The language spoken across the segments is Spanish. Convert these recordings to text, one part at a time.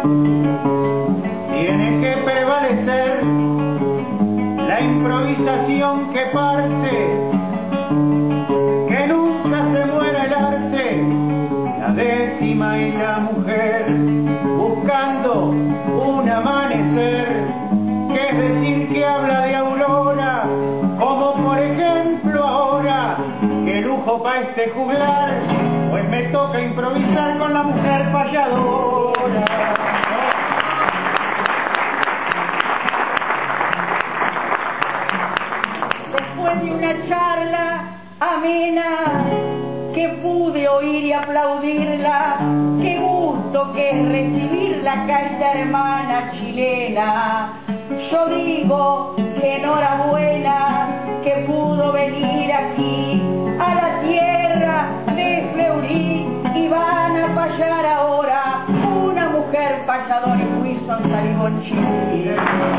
Tiene que prevalecer la improvisación que parte, que nunca se muera el arte, la décima y la mujer, buscando un amanecer, que es decir que habla de aurora, como por ejemplo ahora, que lujo pa' este juglar, pues me toca improvisar con la mujer payadora. Después de una charla amena que pude oír y aplaudirla, qué gusto que es recibirla acá esta hermana chilena. Yo digo que enhorabuena que pudo venir aquí a la tierra de Fleury y van a payar ahora una mujer payadora y Wilson Salivonchini.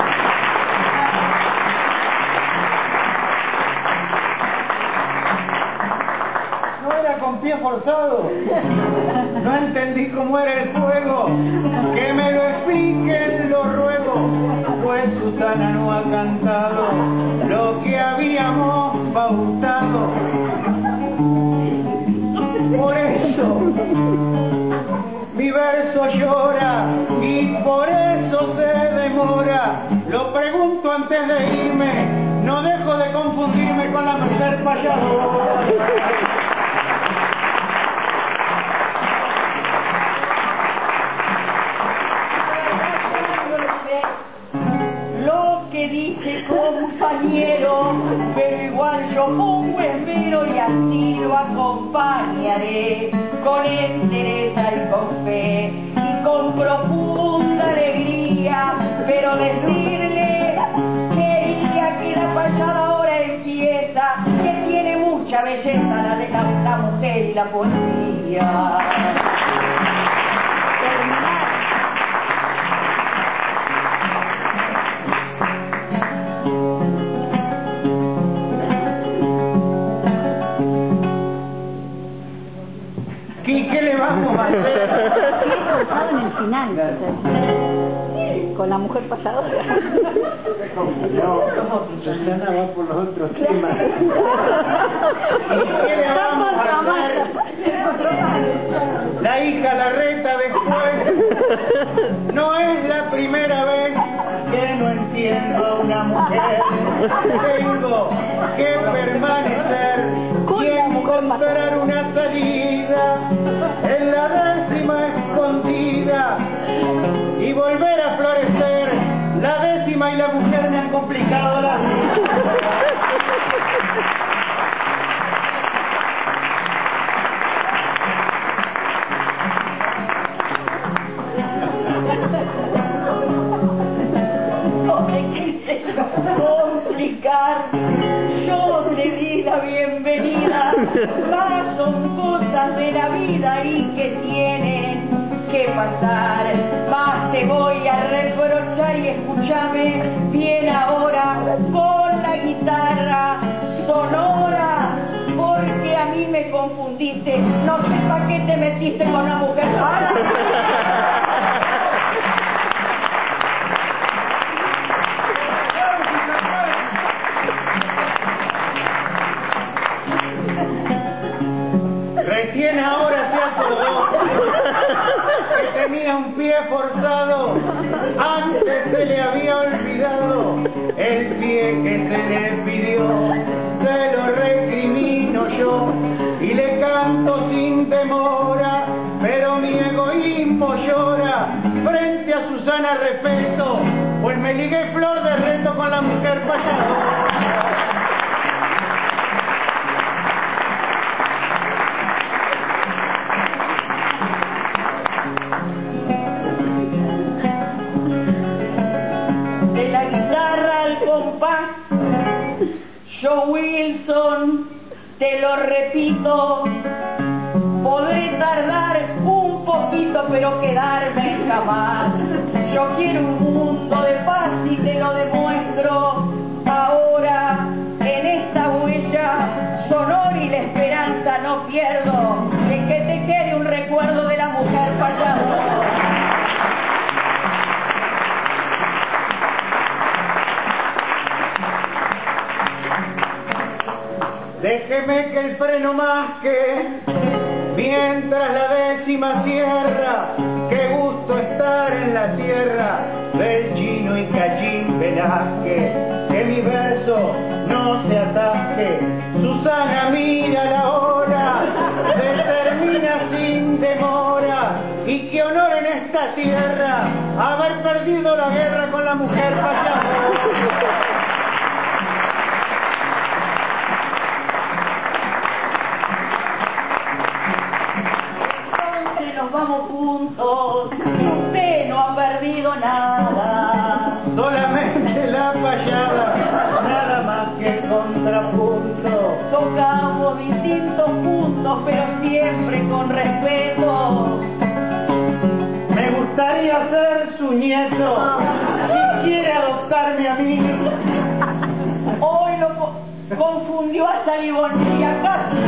Con pie forzado, no entendí cómo era el juego, que me lo expliquen lo ruego, pues Susana no ha cantado lo que habíamos pautado. Por eso mi verso llora y por eso se demora. Lo pregunto antes de irme, no dejo de confundirme con la mujer payadora. Dije compañero, pero igual yo pongo esmero y así lo acompañaré con entereza y con fe y con profunda alegría, pero decirle quería que la payada ahora empieza, que tiene mucha belleza la de la mujer y la poesía. ¿Y qué le vamos a hacer? En el final, con la mujer pasadora. No, Susana va por los otros temas. ¿Y qué le vamos a hacer? La hija la reta después. No es la primera vez que no entiendo a una mujer. Tengo que permanecer y encontrar una salida en la décima escondida y volver a florecer. La décima y la mujer me han complicado la vida. Complicar, yo te di la bienvenida, más son cosas de la vida y que tienen que pasar, más te voy a reprochar y escúchame bien ahora con la guitarra sonora, porque a mí me confundiste, no sé para qué te metiste con una mujer. Recién ahora se acordó que tenía un pie forzado, antes se le había olvidado el pie que se le pidió, se lo recrimino yo y le canto sin demora, pero mi egoísmo llora frente a Susana respeto, pues me ligué flor de reto con la mujer payadora. Yo, Wilson, te lo repito, podré tardar un poquito, pero quedarme jamás. Yo quiero un mundo de paz y te lo demuestro ahora en esta huella sonora y la esperanza no pierdo de que te quede un recuerdo de la mujer payadora. déjeme que el freno masque mientras la 10ª cierra. Qué gusto estar en la tierra del Chino y Cachín Velázquez. Que mi verso no se ataque. Susana mira la hora, determina sin demora. Y qué honor en esta tierra haber perdido la guerra con la mujer payasa. Nos vamos juntos, usted no ha perdido nada. Solamente la payada, nada más que contrapunto. Tocamos distintos puntos, pero siempre con respeto. Me gustaría ser su nieto, si quiere adoptarme a mí. Hoy lo confundió a Salibón y acá